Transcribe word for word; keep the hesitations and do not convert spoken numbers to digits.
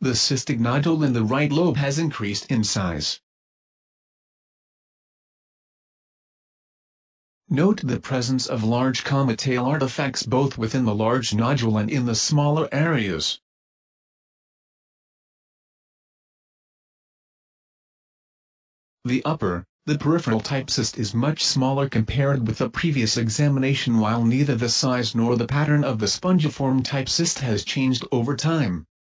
the cystic nodule in the right lobe has increased in size. Note the presence of large comma-tail artifacts both within the large nodule and in the smaller areas. The upper, the peripheral type cyst is much smaller compared with the previous examination, while neither the size nor the pattern of the spongiform type cyst has changed over time.